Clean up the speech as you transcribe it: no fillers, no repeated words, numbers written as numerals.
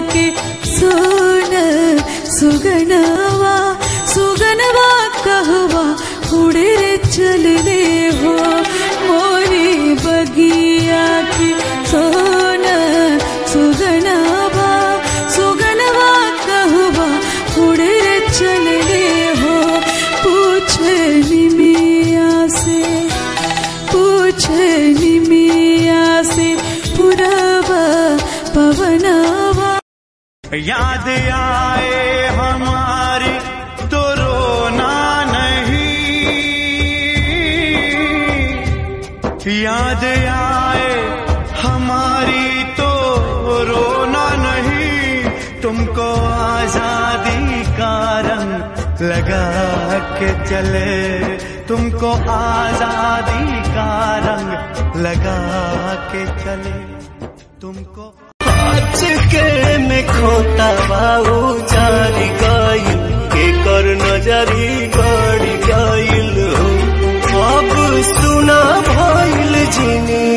के सोन सुगनवा सुगनवा कहवा उड़े रे चलने हो मोरी बगिया के सोन सुगनवा सुगनवा कहवा उड़े रे चलने हो पूछे निमिया से पुरवा पवनवा। याद आए हमारी तो रोना नहीं, याद आए हमारी तो रोना नहीं, तुमको आजादी का रंग लगा के चले, तुमको आजादी का रंग लगा के चले, तुमको के में खोता बाबू जारी गाइल के कर नजरी गड़ी गाइल अब सुना भइल जिनी